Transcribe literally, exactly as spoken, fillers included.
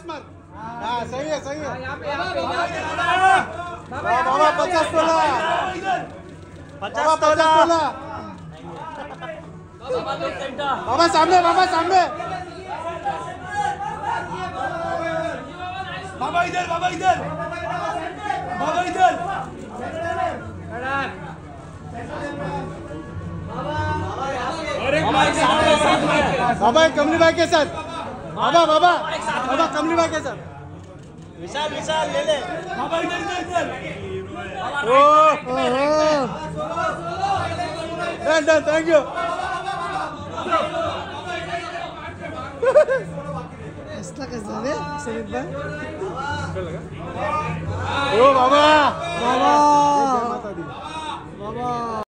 मार। हाँ सही है सही है। बाबा पचास तोला पचास तोला बाबा सामने बाबा सामने बाबा इधर बाबा इधर बाबा इधर बाबा कमली भाई के साथ बाबा बाबा बाबा कमली भाई के साथ विशाल विशाल ले ले बाबा इधर इधर इधर ओ डन डन थैंक यू असला कैसा रे समीर भाई ओ बाबा बाबा माता दी बाबा